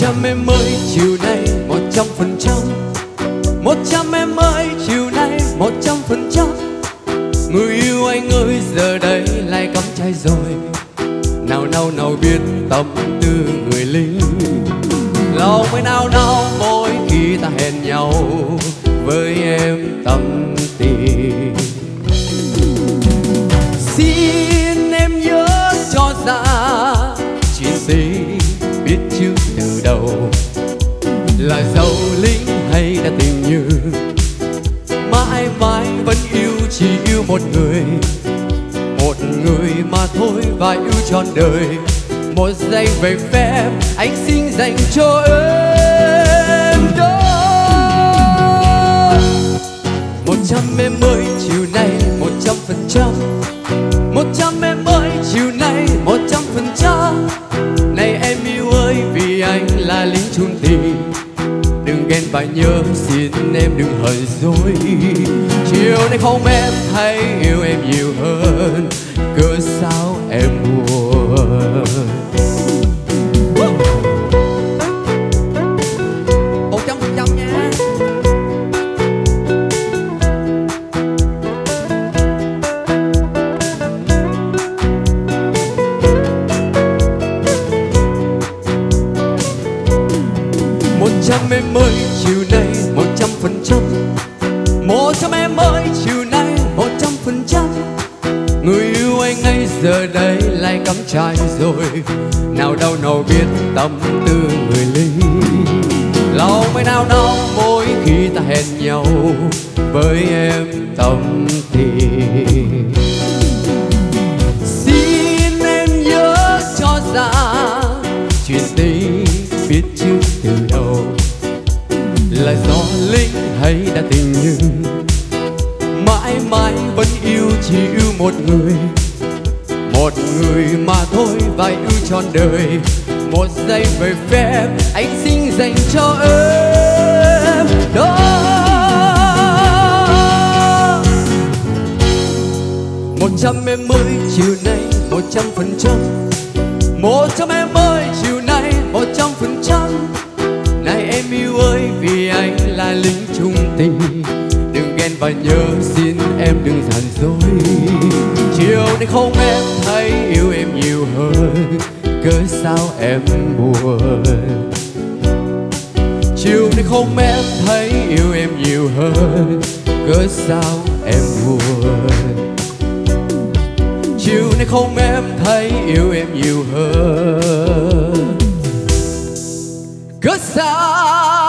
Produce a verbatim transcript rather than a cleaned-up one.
trăm em ơi chiều nay một trăm phần trăm, một trăm em ơi chiều nay một trăm phần trăm. Người yêu anh ơi giờ đây lại cắm trái rồi, nào nào nào biết tâm tư người lính. Lòng mới nao nao mỗi khi ta hẹn nhau với em tâm tình. Xin em nhớ cho ra chuyện gì biết trước từ đầu, là dấu lính hay đã tình như mãi mãi vẫn yêu chỉ yêu một người, một người mà thôi và yêu trọn đời. Một giây về phép anh xin dành cho em đó. Một trăm em ơi chiều nay một trăm phần trăm, một trăm em ơi chiều nay một trăm phần trăm. Này em yêu ơi vì anh là lính chung tình, đừng ghen và nhớ xin em đừng hờn dỗi. Chiều nay không em thấy yêu em nhiều hơn, cớ sao em buồn. Một trăm phần trăm nha. Một trăm em ơi chiều nay một trăm phần trăm, một trăm em ơi chiều nay một trăm phần trăm. Người yêu anh ấy giờ đây lại cắm trại rồi, nào đâu nào biết tâm tư người lính. Lòng mới nao nao mỗi khi ta hẹn nhau với em tâm tình. Xin em nhớ cho ra chuyện tình biết trước từ đầu, là do lính hay đã tình nhưng mãi mãi vẫn yêu chỉ yêu một người, một người mà thôi và yêu trọn đời. Một giây về phép anh xin dành cho em đó. Một trăm em ơi chiều nay một trăm phần trăm, một trăm em ơi chiều nay một trăm phần trăm. Này em yêu ơi vì anh là lính chung tình, đừng ghen và nhớ xin em đừng giận dỗi. Chiều nay không em thấy yêu em nhiều hơn, cớ sao em buồn. Chiều nay không em thấy yêu em nhiều hơn, cớ sao em buồn. Chiều nay không em thấy yêu em nhiều hơn, cớ sao